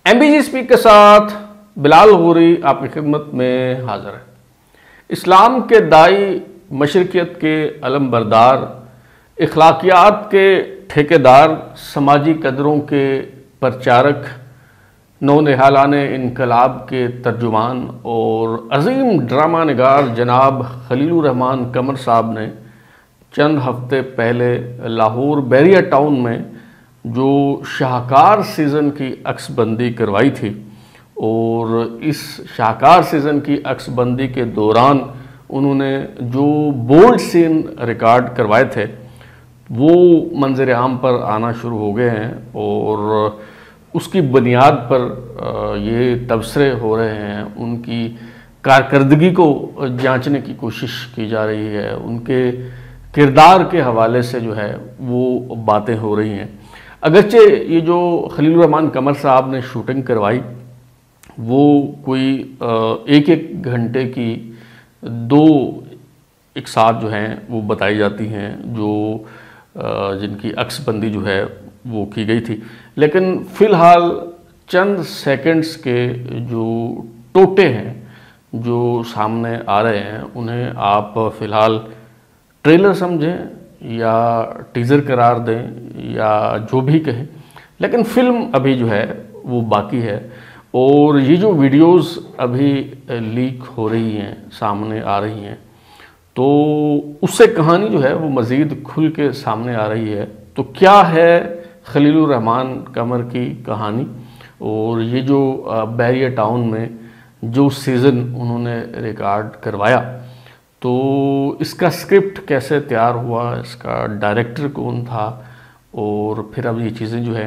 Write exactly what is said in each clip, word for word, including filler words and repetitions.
MBG speak के साथ बिलाल गौरी आपकी खिदमत में हाजिर है। इस्लाम के दाई, मशरकियत के अलम बरदार, इखलाकियात के ठेकेदार, समाजी कदरों के प्रचारक, नौ निहालाने इनकलाब के तर्जुमान और अजीम ड्रामा निगार जनाब खलीलुर रहमान कमर साहब ने चंद हफ्ते पहले लाहौर बैरिया टाउन में जो शाहकार सीज़न की अक्सबंदी करवाई थी और इस शाहकार सीज़न की अक्सबंदी के दौरान उन्होंने जो बोल्ड सीन रिकॉर्ड करवाए थे वो मंजर आम पर आना शुरू हो गए हैं और उसकी बुनियाद पर ये तबसरे हो रहे हैं। उनकी कारकर्दगी को जांचने की कोशिश की जा रही है, उनके किरदार के हवाले से जो है वो बातें हो रही हैं। अगरचे ये जो खलीलुर रहमान कमर साहब ने शूटिंग करवाई वो कोई एक एक घंटे की दो एक साथ जो हैं वो बताई जाती हैं, जो जिनकी अक्सबंदी जो है वो की गई थी। लेकिन फ़िलहाल चंद सेकंड्स के जो टोटे हैं जो सामने आ रहे हैं उन्हें आप फ़िलहाल ट्रेलर समझें या टीज़र करार दें या जो भी कहें, लेकिन फ़िल्म अभी जो है वो बाकी है। और ये जो वीडियोस अभी लीक हो रही हैं, सामने आ रही हैं, तो उससे कहानी जो है वो मज़ीद खुल के सामने आ रही है। तो क्या है खलीलुर रहमान कमर की कहानी और ये जो बैरिया टाउन में जो सीज़न उन्होंने रिकॉर्ड करवाया, तो इसका स्क्रिप्ट कैसे तैयार हुआ, इसका डायरेक्टर कौन था, और फिर अब ये चीज़ें जो है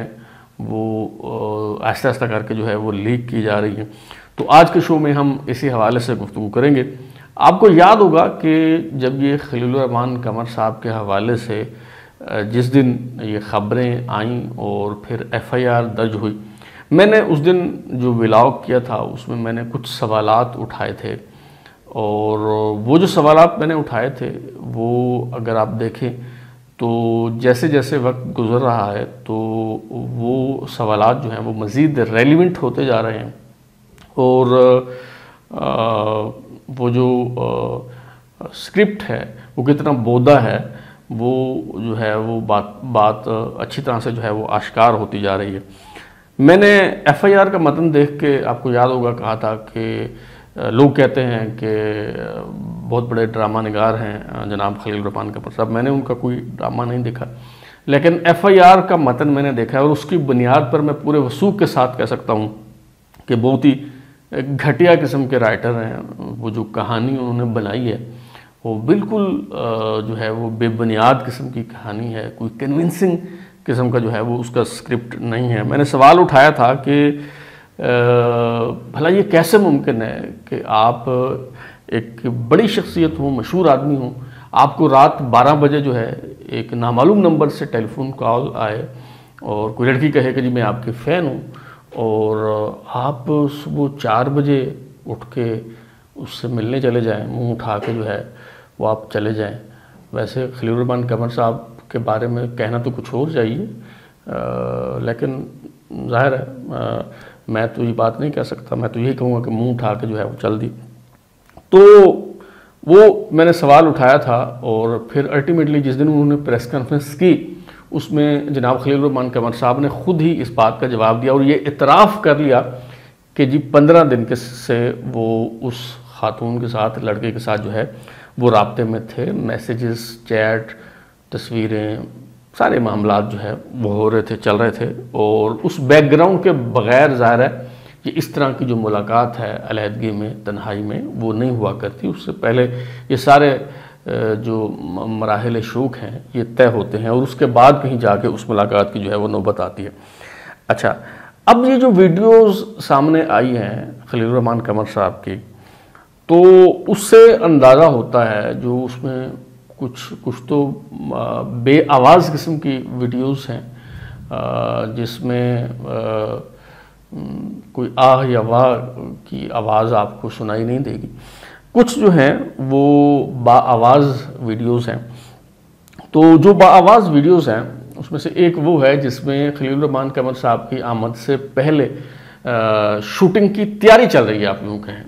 वो आहिस्ता आहिस्ता करके जो है वो लीक की जा रही हैं। तो आज के शो में हम इसी हवाले से गुफ्तगू करेंगे। आपको याद होगा कि जब ये खलीलुर रहमान कमर साहब के हवाले से जिस दिन ये ख़बरें आईं और फिर एफ़ आई आर दर्ज हुई, मैंने उस दिन जो व्लॉग किया था उसमें मैंने कुछ सवालात उठाए थे और वो जो सवालात मैंने उठाए थे वो अगर आप देखें तो जैसे जैसे वक्त गुज़र रहा है तो वो सवालात जो हैं वो मज़ीद रेलिवेंट होते जा रहे हैं और आ, वो जो आ, स्क्रिप्ट है वो कितना बोदा है वो जो है वो बात बात अच्छी तरह से जो है वो आश्कार होती जा रही है। मैंने एफ़ आई आर का मतन देख के आपको याद होगा कहा था कि लोग कहते हैं कि बहुत बड़े ड्रामा निगार हैं जनाब खलीलुर रहमान कमर साहब। मैंने उनका कोई ड्रामा नहीं देखा, लेकिन एफ़ आई आर का मतन मैंने देखा है और उसकी बुनियाद पर मैं पूरे वसूख के साथ कह सकता हूँ कि बहुत ही घटिया किस्म के राइटर हैं। वो जो कहानी उन्होंने बनाई है वो बिल्कुल जो है वो बेबुनियाद किस्म की कहानी है, कोई कन्विंसिंग किस्म का जो है वो उसका स्क्रिप्ट नहीं है। मैंने सवाल उठाया था कि भला ये कैसे मुमकिन है कि आप एक बड़ी शख्सियत हो, मशहूर आदमी हो, आपको रात बारह बजे जो है एक नामालूम नंबर से टेलीफोन कॉल आए और कोई लड़की कहे कि जी मैं आपके फ़ैन हूँ और आप सुबह चार बजे उठ के उससे मिलने चले जाएं, मुंह उठा के जो है वो आप चले जाएं। वैसे खलीलुर रहमान कमर साहब के बारे में कहना तो कुछ और चाहिए, लेकिन ज़ाहिर है आ, मैं तो ये बात नहीं कह सकता। मैं तो यही कहूँगा कि मुंह उठा के जो है वो चल दी। तो वो मैंने सवाल उठाया था और फिर अल्टीमेटली जिस दिन उन्होंने प्रेस कॉन्फ्रेंस की उसमें जनाब खलीलुर रहमान कमर साहब ने ख़ुद ही इस बात का जवाब दिया और ये इतराफ़ कर लिया कि जी पंद्रह दिन के से वो उस खातून के साथ, लड़के के साथ जो है वो राब्ते में थे। मैसेजेस, चैट, तस्वीरें, सारे मामलात जो है वो हो रहे थे, चल रहे थे और उस बैकग्राउंड के बग़ैर ज़ाहिर है कि इस तरह की जो मुलाकात है अलहदगी में, तन्हाई में, वो नहीं हुआ करती। उससे पहले ये सारे जो मराहिल शौक़ हैं ये तय होते हैं और उसके बाद कहीं जाके उस मुलाकात की जो है वो नौबत आती है। अच्छा, अब ये जो वीडियोज़ सामने आई हैं खलीलुर रहमान कमर साहब की, तो उससे अंदाज़ा होता है जो उसमें कुछ कुछ तो बे आवाज़ किस्म की वीडियोस हैं जिसमें कोई आह या वाह की आवाज़ आपको सुनाई नहीं देगी। कुछ जो हैं वो बाआवाज़ वीडियोस हैं। तो जो बाआवाज़ वीडियोस हैं उसमें से एक वो है जिसमें खलीलुर रहमान कमर साहब की आमद से पहले शूटिंग की तैयारी चल रही है, आप यूँ कहें,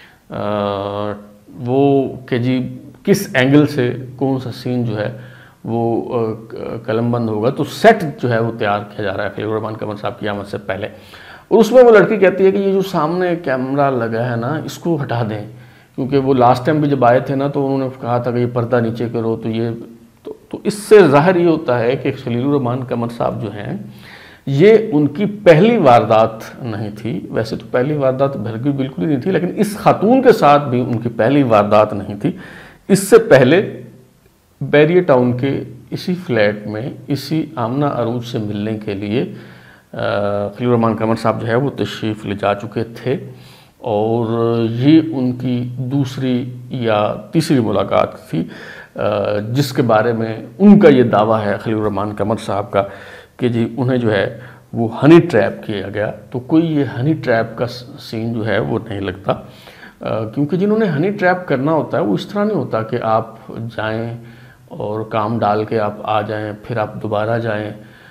वो कि जी किस एंगल से कौन सा सीन जो है वो कलमबंद होगा, तो सेट जो है वो तैयार किया जा रहा है खलील रहमान कमर साहब की आमद से पहले। और उसमें वो लड़की कहती है कि ये जो सामने कैमरा लगा है ना, इसको हटा दें, क्योंकि वो लास्ट टाइम भी जब आए थे ना तो उन्होंने कहा था कि ये पर्दा नीचे करो, तो ये तो, तो इससे ज़ाहिर ये होता है कि खलील रहमान कमर साहब जो हैं ये उनकी पहली वारदात नहीं थी। वैसे तो पहली वारदात बिल्कुल बिल्कुल ही नहीं थी, लेकिन इस खातून के साथ भी उनकी पहली वारदात नहीं थी। इससे पहले बैरियर टाउन के इसी फ्लैट में इसी आमना अरूज से मिलने के लिए खलील रहमान कमर साहब जो है वो तशरीफ़ ले जा चुके थे, और ये उनकी दूसरी या तीसरी मुलाकात थी जिसके बारे में उनका ये दावा है खलील रहमान कमर साहब का कि जी उन्हें जो है वो हनी ट्रैप किया गया। तो कोई ये हनी ट्रैप का सीन जो है वो नहीं लगता, क्योंकि जिन्होंने हनी ट्रैप करना होता है वो इस तरह नहीं होता कि आप जाएं और काम डाल के आप आ जाएं, फिर आप दोबारा जाएं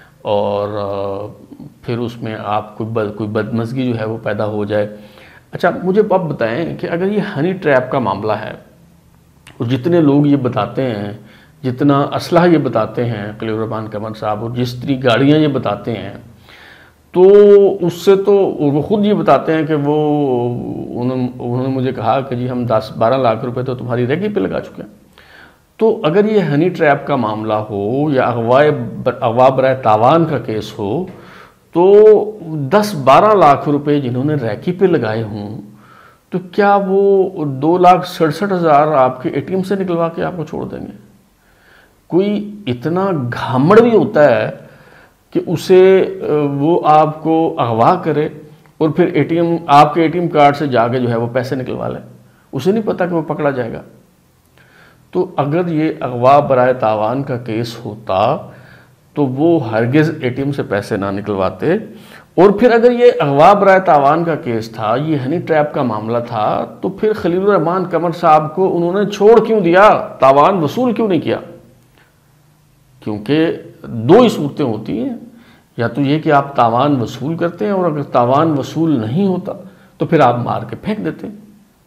और फिर उसमें आप कोई बद कोई बदमज़गी जो है वो पैदा हो जाए। अच्छा, मुझे आप बताएं कि अगर ये हनी ट्रैप का मामला है और जितने लोग ये बताते हैं, जितना असलहा ये बताते हैं खलील रहमान कमर साहब, और जिस तरी गाड़ियाँ ये बताते हैं, तो उससे तो वो ख़ुद ये बताते हैं कि वो उन्होंने उन्होंने मुझे कहा कि जी हम दस बारह लाख रुपए तो तुम्हारी रेगी पे लगा चुके हैं। तो अगर ये हनी ट्रैप का मामला हो या अगवा अगवा बराए तावान का केस हो, तो दस बारह लाख रुपए जिन्होंने रैकी पे लगाए हों, तो क्या वो दो लाख सड़सठ हज़ार आपके एटीएम से निकलवा के आपको छोड़ देंगे? कोई इतना घामड़ भी होता है कि उसे वो आपको अगवा करे और फिर एटीएम आपके एटीएम कार्ड से जाके जो है वो पैसे निकलवा ले? उसे नहीं पता कि वो पकड़ा जाएगा। तो अगर ये अगवा बराए तावान का केस होता तो वो हरगिज़ एटीएम से पैसे ना निकलवाते। और फिर अगर ये अगवा बराए तावान का केस था, ये हनी ट्रैप का मामला था, तो फिर खलील रहमान कमर साहब को उन्होंने छोड़ क्यों दिया, तावान वसूल क्यों नहीं किया? क्योंकि दो ही सूरतें होती हैं, या तो ये कि आप तावान वसूल करते हैं और अगर तावान वसूल नहीं होता तो फिर आप मार के फेंक देते हैं।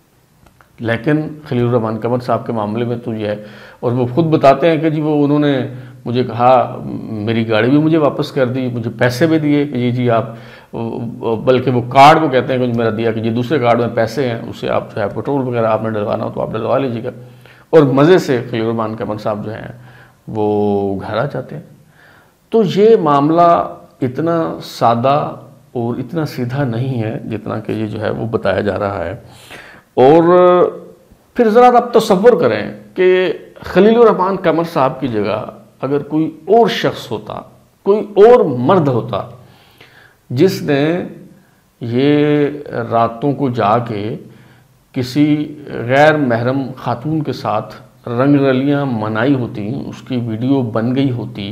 लेकिन खलील रहमान कमर साहब के मामले में तो ये है, और वो खुद बताते हैं कि जी वो उन्होंने मुझे कहा, मेरी गाड़ी भी मुझे वापस कर दी, मुझे पैसे भी दिए कि जी जी आप, बल्कि वो कार्ड वो कहते हैं कि मेरा दिया कि जी दूसरे कार्ड में पैसे हैं, उससे आप जो है पेट्रोल वगैरह आपने डलवाना हो तो आप डलवा लीजिएगा। और मज़े से खलील रहमान कमर साहब जो हैं वो घर आ जाते हैं। तो ये मामला इतना सादा और इतना सीधा नहीं है जितना कि ये जो है वो बताया जा रहा है। और फिर ज़रा आप तसव्वुर करें कि खलील रहमान कमर साहब की जगह अगर कोई और शख्स होता, कोई और मर्द होता जिसने ये रातों को जाके किसी गैर महरम खातून के साथ रंग रलियाँ मनाई होती, उसकी वीडियो बन गई होती,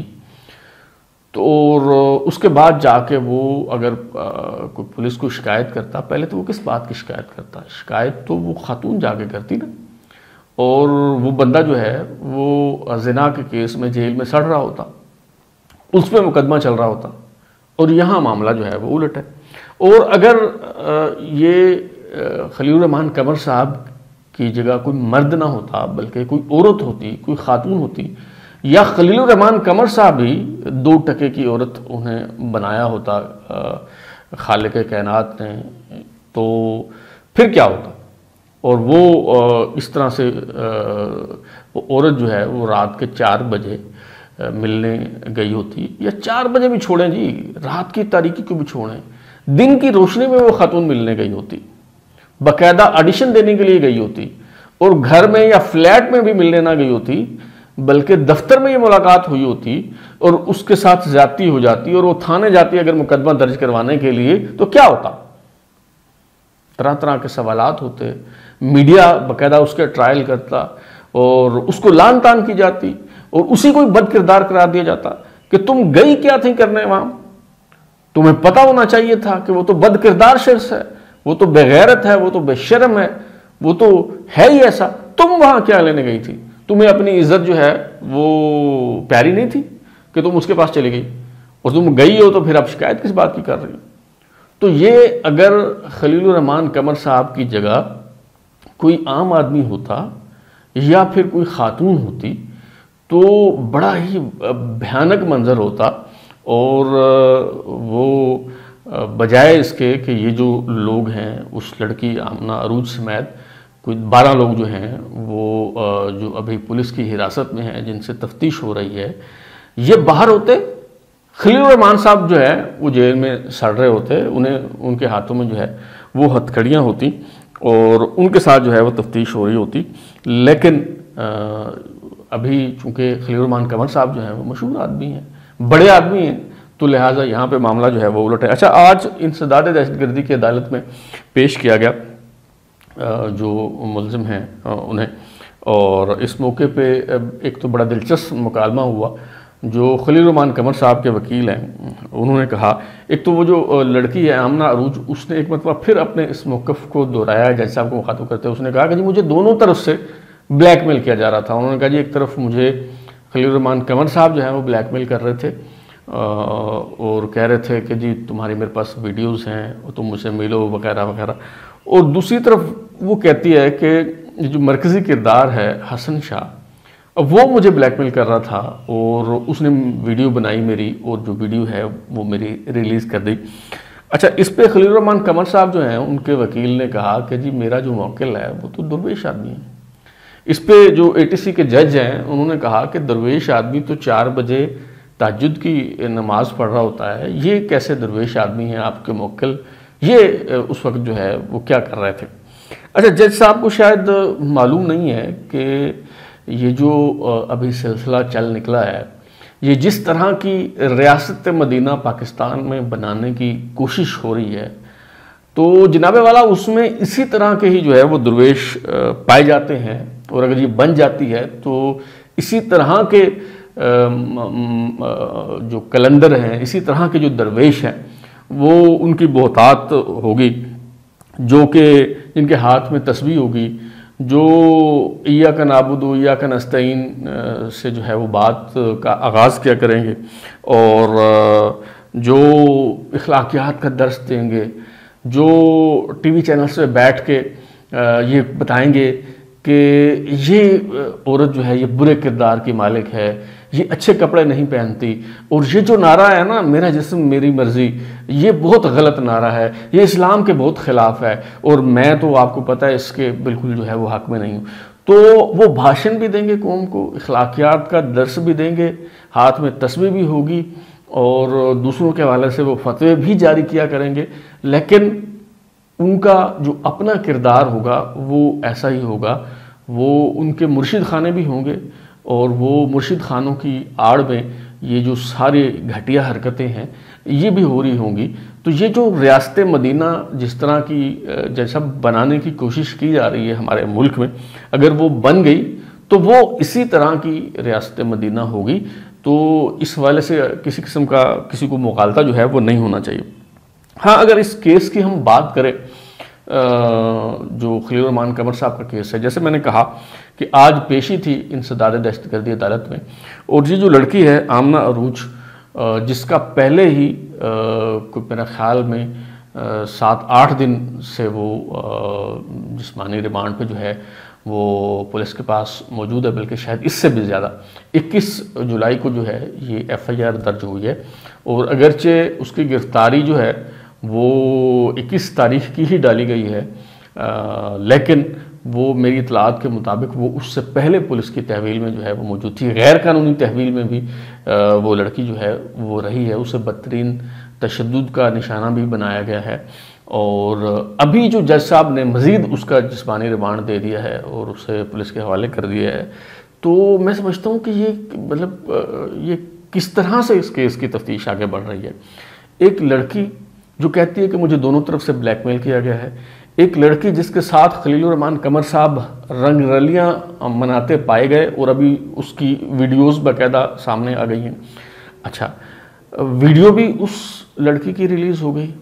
तो और उसके बाद जाके वो अगर कोई पुलिस को शिकायत करता, पहले तो वो किस बात की शिकायत करता? शिकायत तो वो खातून जाके करती ना, और वो बंदा जो है वो ज़िना के केस में जेल में सड़ रहा होता, उस पर मुकदमा चल रहा होता, और यहाँ मामला जो है वो उलट है। और अगर ये खलील रहमान कमर साहब की जगह कोई मर्द ना होता बल्कि कोई औरत होती, कोई खातून होती, या खलील रहमान कमर साहब भी दो टके की औरत उन्हें बनाया होता खालिक कायनात ने, तो फिर क्या होता? और वो इस तरह से वो औरत जो है वो रात के चार बजे मिलने गई होती, या चार बजे भी छोड़ें जी, रात की तारीकी को भी छोड़ें, दिन की रोशनी में वो खातून मिलने गई होती, बाकायदा ऑडिशन देने के लिए गई होती, और घर में या फ्लैट में भी मिलने ना गई होती बल्कि दफ्तर में ये मुलाकात हुई होती और उसके साथ ज्यादती हो जाती और वो थाने जाती अगर मुकदमा दर्ज करवाने के लिए, तो क्या होता? तरह तरह के सवालात होते, मीडिया बाकायदा उसके ट्रायल करता और उसको लान तान की जाती और उसी को बद किरदार करार दिया जाता कि तुम गई क्या थी करने वहां, तुम्हें पता होना चाहिए था कि वो तो बद किरदार शख्स है, वो तो बेगैरत है, वो तो बेशर्म है, वो तो है ही ऐसा, तुम वहां क्या लेने गई थी? तुम्हें अपनी इज्जत जो है वो प्यारी नहीं थी कि तुम उसके पास चली गई, और तुम गई हो तो फिर आप शिकायत किस बात की कर रही हो? तो ये अगर खलीलुर रहमान कमर साहब की जगह कोई आम आदमी होता या फिर कोई खातून होती तो बड़ा ही भयानक मंजर होता। और वो बजाय इसके कि ये जो लोग हैं उस लड़की आमना अरूज समेत कोई बारह लोग जो हैं वो जो अभी पुलिस की हिरासत में हैं, जिनसे तफ्तीश हो रही है, ये बाहर होते, खलीलुर रहमान साहब जो है वो जेल में सड़ रहे होते, उन्हें उनके हाथों में जो है वो हथकड़ियाँ होती और उनके साथ जो है वो तफ्तीश हो रही होती। लेकिन अभी चूँकि खलीलुर रहमान कमर साहब जो हैं वो मशहूर आदमी हैं, बड़े आदमी हैं, तो लिहाजा यहाँ पे मामला जो है वो उलट है। अच्छा, आज इंसदाद दहशतगर्दी की अदालत में पेश किया गया जो मुलजिम हैं उन्हें, और इस मौके पे एक तो बड़ा दिलचस्प मुकालमा हुआ। जो खलीलुर रहमान कमर साहब के वकील हैं उन्होंने कहा, एक तो वो जो लड़की है आमना अरूज, उसने एक मतलब फिर अपने इस मौक़िफ़ को दोहराया जज साहब को मुखातिब करते हुए। उसने कहा कि जी मुझे दोनों तरफ से ब्लैकमेल किया जा रहा था। उन्होंने कहा जी एक तरफ मुझे खलीलुर रहमान कमर साहब जो है वो ब्लैकमेल कर रहे थे और कह रहे थे कि जी तुम्हारी मेरे पास वीडियोस हैं, तुम मुझसे मिलो वगैरह वगैरह, और दूसरी तरफ वो कहती है कि जो मरकज़ी किरदार है हसन शाह, अब वो मुझे ब्लैकमेल कर रहा था और उसने वीडियो बनाई मेरी, और जो वीडियो है वो मेरी रिलीज़ कर दी। अच्छा, इस पे खलीलुर रहमान कमर साहब जो हैं उनके वकील ने कहा कि जी मेरा जो मौकिल है वो तो दरवेश आदमी है। इस पे जो ए टी सी के जज हैं उन्होंने कहा कि दरवेश आदमी तो चार बजे तहज्जुद की नमाज पढ़ रहा होता है, ये कैसे दरवेश आदमी है आपके मौकिल, ये उस वक्त जो है वो क्या कर रहे थे। अच्छा, जज साहब को शायद मालूम नहीं है कि ये जो अभी सिलसिला चल निकला है, ये जिस तरह की रियासत मदीना पाकिस्तान में बनाने की कोशिश हो रही है, तो जनाबे वाला उसमें इसी तरह के ही जो है वो दरवेश पाए जाते हैं, और अगर ये बन जाती है तो इसी तरह के जो कलंदर हैं, इसी तरह के जो दरवेश हैं वो उनकी बहुतात होगी, जो कि जिनके हाथ में तस्बीह होगी, जो इया का नाबुदु इया का नस्तईन से जो है वो बात का आगाज़ किया करेंगे और जो इखलाकियात का दर्स देंगे, जो टीवी चैनल्स पे बैठ के ये बताएंगे कि ये औरत जो है ये बुरे किरदार की मालिक है, ये अच्छे कपड़े नहीं पहनती, और ये जो नारा है ना मेरा जिस्म मेरी मर्जी, ये बहुत गलत नारा है, ये इस्लाम के बहुत ख़िलाफ़ है, और मैं तो आपको पता है इसके बिल्कुल जो है वो हक़ में नहीं हूँ। तो वो भाषण भी देंगे कौम को, इखलाकियात का दर्स भी देंगे, हाथ में तस्बीह भी होगी, और दूसरों के हवाले से वो फतवे भी जारी किया करेंगे। लेकिन उनका जो अपना किरदार होगा वो ऐसा ही होगा, वो उनके मुर्शिद खाने भी होंगे, और वो मुर्शिद खानों की आड़ में ये जो सारी घटिया हरकतें हैं ये भी हो रही होंगी। तो ये जो रियासत मदीना जिस तरह की जैसा बनाने की कोशिश की जा रही है हमारे मुल्क में, अगर वो बन गई तो वो इसी तरह की रियासत मदीना होगी। तो इस हवाले से किसी किस्म का किसी को मुगालता जो है वो नहीं होना चाहिए। हाँ, अगर इस केस की हम बात करें, जो खलीलुर रहमान कमर साहब का केस है, जैसे मैंने कहा कि आज पेशी थी इंसदाद दहशतगर्दी अदालत में, और ये जो लड़की है आमना अरूज, जिसका पहले ही मेरा ख्याल में सात आठ दिन से वो जिस्मानी रिमांड पे जो है वो पुलिस के पास मौजूद है, बल्कि शायद इससे भी ज़्यादा, इक्कीस जुलाई को जो है ये एफ़ आई आर दर्ज हुई है, और अगरचे उसकी गिरफ्तारी जो है वो इक्कीस तारीख की ही डाली गई है, आ, लेकिन वो मेरी इतलात के मुताबिक वो उससे पहले पुलिस की तहवील में जो है वो मौजूद थी। गैर कानूनी तहवील में भी आ, वो लड़की जो है वो रही है, उसे बदतरीन तशद्दुद का निशाना भी बनाया गया है, और अभी जो जज साहब ने मज़ीद उसका जिस्मानी रिमांड दे दिया है और उसे पुलिस के हवाले कर दिया है। तो मैं समझता हूँ कि ये मतलब ये किस तरह से इस केस की तफ्तीश आगे बढ़ रही है। एक लड़की जो कहती है कि मुझे दोनों तरफ से ब्लैकमेल किया गया है, एक लड़की जिसके साथ खलीलुर रहमान कमर साहब रंग रलियाँ मनाते पाए गए और अभी उसकी वीडियोस बाकायदा सामने आ गई हैं। अच्छा, वीडियो भी उस लड़की की रिलीज़ हो गई,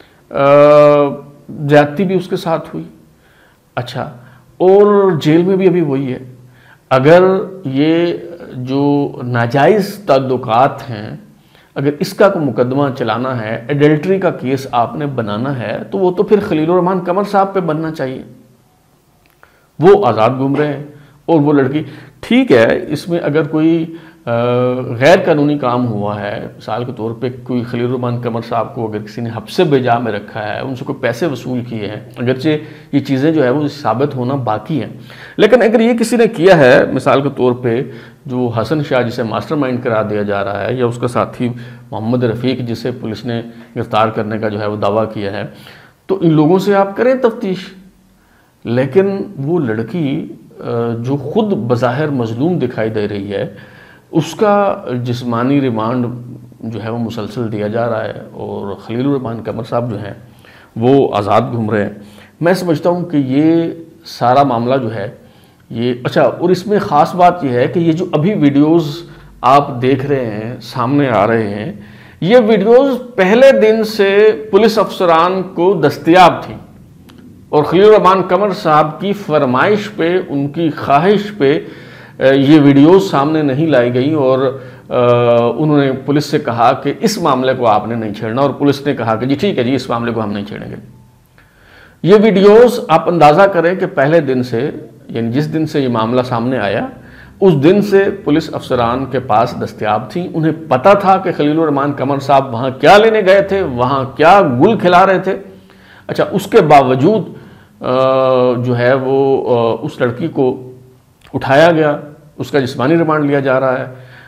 ज्यादती भी उसके साथ हुई। अच्छा, और जेल में भी अभी वही है। अगर ये जो नाजायज़ ताल्लुकात हैं अगर इसका को मुकदमा चलाना है, एडल्ट्री का केस आपने बनाना है, तो वो तो फिर खलीलुर रहमान कमर साहब पे बनना चाहिए। वो आज़ाद घूम रहे हैं और वो लड़की, ठीक है, इसमें अगर कोई गैर कानूनी काम हुआ है, मिसाल के तौर पे कोई खलीलुर रहमान कमर साहब को अगर किसी ने हब्से बेजा में रखा है, उनसे कोई पैसे वसूल किए हैं, अगरचे ये चीज़ें जो है वो साबित होना बाकी हैं, लेकिन अगर ये किसी ने किया है, मिसाल के तौर पे जो हसन शाह जिसे मास्टरमाइंड करार दिया जा रहा है, या उसका साथी मोहम्मद रफ़ीक जिसे पुलिस ने गिरफ्तार करने का जो है वो दावा किया है, तो इन लोगों से आप करें तफ्तीश। लेकिन वो लड़की जो खुद बज़ाहिर मजलूम दिखाई दे रही है, उसका जिस्मानी रिमांड जो है वो मुसलसल दिया जा रहा है और खलीलुर रहमान कमर साहब जो हैं वो आज़ाद घूम रहे हैं। मैं समझता हूँ कि ये सारा मामला जो है ये अच्छा, और इसमें ख़ास बात यह है कि ये जो अभी वीडियोस आप देख रहे हैं, सामने आ रहे हैं, ये वीडियोस पहले दिन से पुलिस अफसरान को दस्तयाब थी और खलीलुर रहमान कमर साहब की फरमाइश पे, उनकी ख्वाहिश पे ये वीडियोस सामने नहीं लाई गई और उन्होंने पुलिस से कहा कि इस मामले को आपने नहीं छेड़ना, और पुलिस ने कहा कि जी ठीक है जी, इस मामले को हम नहीं छेड़ेंगे। ये वीडियोस आप अंदाज़ा करें कि पहले दिन से, यानी जिस दिन से ये मामला सामने आया, उस दिन से पुलिस अफसरान के पास दस्तयाब थी। उन्हें पता था कि खलीलुर रहमान कमर साहब वहाँ क्या लेने गए थे, वहाँ क्या गुल खिला रहे थे। अच्छा, उसके बावजूद जो है वो उस लड़की को उठाया गया, उसका जिस्मानी रिमांड लिया जा रहा है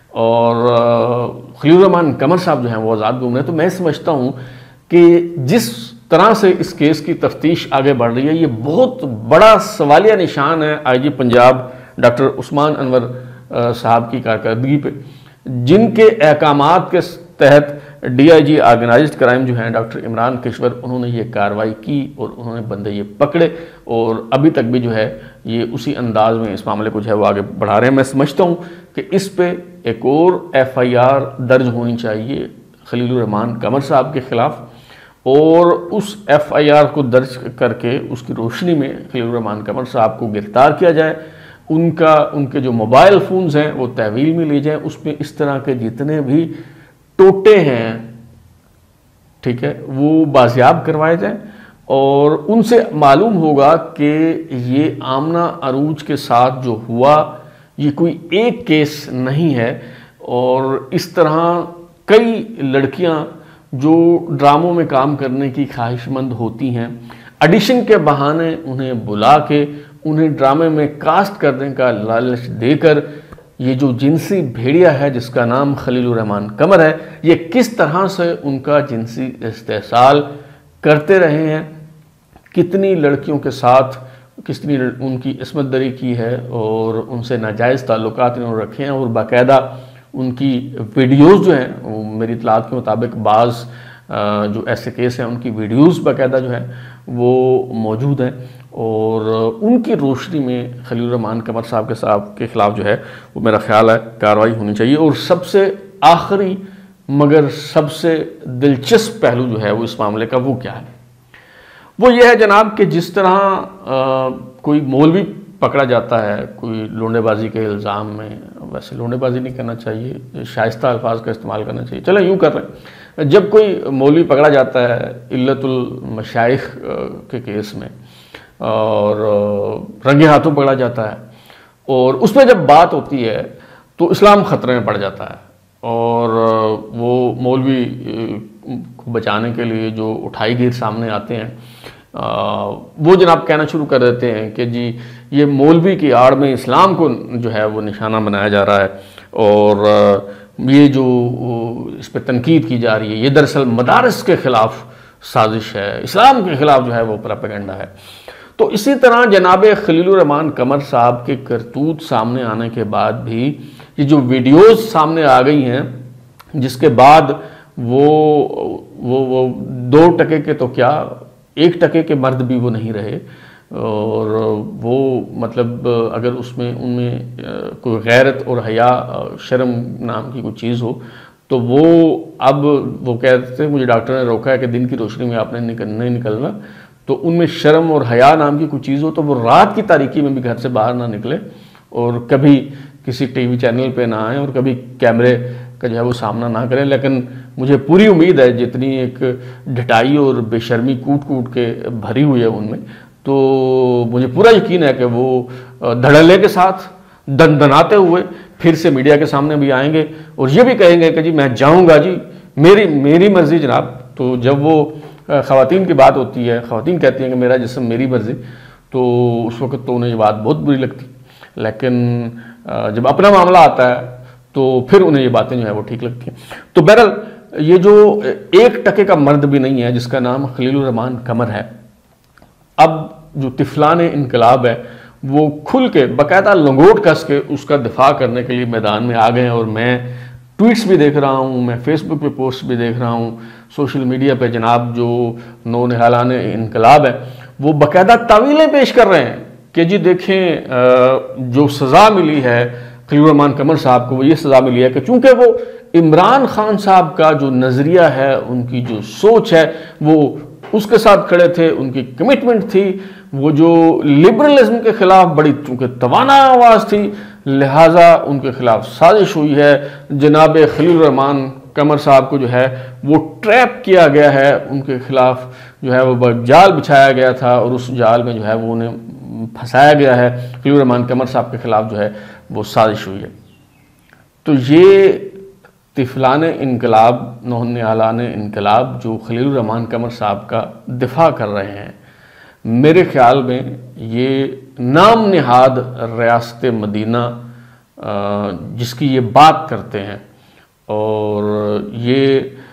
और खलीलुर रहमान कमर साहब जो हैं वो आज़ाद घूम रहे हैं। तो मैं समझता हूँ कि जिस तरह से इस केस की तफ्तीश आगे बढ़ रही है, ये बहुत बड़ा सवालिया निशान है I G Punjab doctor Usman Anwar साहब की कारकर्दगी पे, जिनके अहकामात के तहत D I G organised crime जो हैं डॉक्टर इमरान किश्वर, उन्होंने ये कार्रवाई की और उन्होंने बंदे ये पकड़े और अभी तक भी जो है ये उसी अंदाज में इस मामले को जो है वो आगे बढ़ा रहे हैं। मैं समझता हूँ कि इस पे एक और एफ आई आर दर्ज होनी चाहिए खलीलुर रहमान कमर साहब के ख़िलाफ़, और उस एफ आई आर को दर्ज करके उसकी रोशनी में खलीलुर रहमान कमर साहब को गिरफ्तार किया जाए, उनका उनके जो मोबाइल फ़ोन्स हैं वो तहवील में लिए जाएँ, उसमें इस तरह के जितने भी टोटे हैं, ठीक है, वो बाजियाब करवाए जाएं और उनसे मालूम होगा कि ये आमना अरूज के साथ जो हुआ ये कोई एक केस नहीं है, और इस तरह कई लड़कियां जो ड्रामों में काम करने की ख्वाहिशमंद होती हैं, ऑडिशन के बहाने उन्हें बुला के उन्हें ड्रामे में कास्ट करने का लालच देकर ये जो जिनसी भेड़िया है जिसका नाम खलीलुर रहमान कमर है, ये किस तरह से उनका जिनसी इस्तेहसाल करते रहे हैं, कितनी लड़कियों के साथ कितनी उनकी इसमत दरी की है और उनसे नाजायज़ ताल्लुकात इन्होंने रखे हैं, और बाकायदा उनकी वीडियोस जो हैं वो मेरी इतलात के मुताबिक बाज़ जो ऐसे केस हैं उनकी वीडियोस बाकायदा जो हैं वो मौजूद हैं, और उनकी रोशनी में खलीलुर रहमान कमर साहब के साहब के ख़िलाफ़ जो है वो मेरा ख्याल है कार्रवाई होनी चाहिए। और सबसे आखिरी मगर सबसे दिलचस्प पहलू जो है वो इस मामले का वो क्या है, वो ये है जनाब कि जिस तरह आ, कोई मौलवी पकड़ा जाता है कोई लोंडेबाजी के इल्ज़ाम में, वैसे लोंडेबाजी नहीं करना चाहिए, शाइस्ता अल्फाज का इस्तेमाल करना चाहिए, चलो यूँ कर रहे हैं, जब कोई मौलवी पकड़ा जाता है इल्लतुल मशाइख के केस में और रंगे हाथों पकड़ा जाता है, और उसमें जब बात होती है तो इस्लाम ख़तरे में पड़ जाता है, और वो मौलवी को बचाने के लिए जो उठाई गिर सामने आते हैं वो जनाब कहना शुरू कर देते हैं कि जी ये मौलवी की आड़ में इस्लाम को जो है वो निशाना बनाया जा रहा है, और ये जो इस पर तनकीद की जा रही है ये दरअसल मदारस के ख़िलाफ़ साजिश है, इस्लाम के ख़िलाफ़ जो है वो प्रोपेगेंडा है। तो इसी तरह जनाब खलीलुर रहमान कमर साहब के करतूत सामने आने के बाद भी ये जो वीडियोस सामने आ गई हैं, जिसके बाद वो वो वो दो टके के तो क्या एक टके के मर्द भी वो नहीं रहे, और वो मतलब अगर उसमें उनमें कोई गैरत और हया शर्म नाम की कोई चीज़ हो तो वो अब वो कहते हैं मुझे डॉक्टर ने रोका है कि दिन की रोशनी में आपने निकल नहीं निकलना, तो उनमें शर्म और हया नाम की कोई चीज़ हो तो वो रात की तारीकी में भी घर से बाहर ना निकले और कभी किसी टीवी चैनल पे ना आए और कभी कैमरे का जो है वो सामना ना करें। लेकिन मुझे पूरी उम्मीद है, जितनी एक ढटाई और बेशर्मी कूट कूट के भरी हुई है उनमें, तो मुझे पूरा यकीन है कि वो धड़ल्ले के साथ दनदनाते हुए फिर से मीडिया के सामने भी आएंगे और ये भी कहेंगे कि जी मैं जाऊंगा जी, मेरी मेरी मर्जी जनाब। तो जब वो ख़वातीन की बात होती है, ख़वातीन कहती हैं कि मेरा जिस्म मेरी मर्जी, तो उस वक्त तो उन्हें ये बात बहुत बुरी लगती। लेकिन जब अपना मामला आता है तो फिर उन्हें ये बातें जो है वो ठीक लगती हैं। तो बहरहाल ये जो एक टके का मर्द भी नहीं है जिसका नाम खलीलुर रहमान कमर है, अब जो तिफलान इनकलाब है वो खुल के बाकायदा लंगोट कस के उसका दिफा करने के लिए मैदान में आ गए हैं। और मैं ट्वीट्स भी देख रहा हूँ, मैं फेसबुक पे पोस्ट भी देख रहा हूँ, सोशल मीडिया पे जनाब जो नौ निहालान इनकलाब है वो बाकायदा तावीलें पेश कर रहे हैं कि जी देखें जो सज़ा मिली है खलीलुर रहमान कमर साहब को, वो ये सज़ा मिली है कि चूँकि वो इमरान खान साहब का जो नज़रिया है, उनकी जो सोच है, वो उसके साथ खड़े थे, उनकी कमिटमेंट थी, वो जो लिबरलिज्म के खिलाफ बड़ी चूँकि तवाना आवाज़ थी, लिहाजा उनके खिलाफ साजिश हुई है। जनाब खलीलुर रहमान कमर साहब को जो है वो ट्रैप किया गया है, उनके खिलाफ जो है वो जाल बिछाया गया था और उस जाल में जो है वो उन्हें फंसाया गया है। खलीलुर रहमान कमर साहब के खिलाफ जो है वो साजिश हुई है। तो ये तिफलान इनकलाब, नौनिहालान इनकलाब जो खलीलुर रहमान कमर साहब का दिफा कर रहे हैं, मेरे ख्याल में ये नाम निहाद रियासत मदीना जिसकी ये बात करते हैं, और ये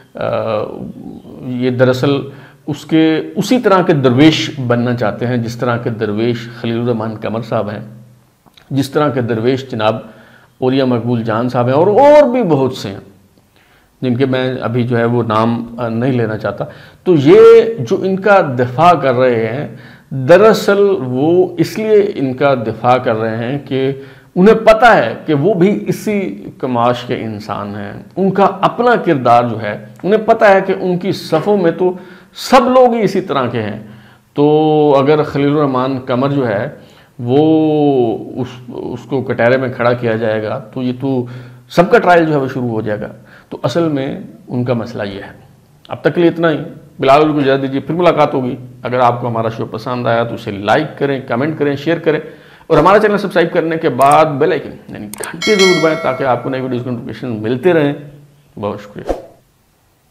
ये दरअसल उसके उसी तरह के दरवेश बनना चाहते हैं जिस तरह के दरवेश खलीलुर रहमान कमर साहब हैं, जिस तरह के दरवेश जनाब औलिया मकबूल जान साहब हैं, और और भी बहुत से हैं जिनके मैं अभी जो है वो नाम नहीं लेना चाहता। तो ये जो इनका दिफा कर रहे हैं, दरअसल वो इसलिए इनका दिफा कर रहे हैं कि उन्हें पता है कि वो भी इसी कमाश के इंसान हैं, उनका अपना किरदार जो है, उन्हें पता है कि उनकी सफ़ों में तो सब लोग ही इसी तरह के हैं। तो अगर खलीलुर रहमान कमर जो है वो उस उसको कटहरे में खड़ा किया जाएगा तो ये तो सबका ट्रायल जो है वो शुरू हो जाएगा। तो असल में उनका मसला ये है। अब तक के लिए इतना ही। बिलाल को इजाज़त दीजिए, फिर मुलाकात होगी। अगर आपको हमारा शो पसंद आया तो उसे लाइक करें, कमेंट करें, शेयर करें और हमारा चैनल सब्सक्राइब करने के बाद बेल आइकन यानी घंटी जरूर दबाएं ताकि आपको नई वीडियोज़ के नोटिफिकेशन मिलते रहें। बहुत शुक्रिया।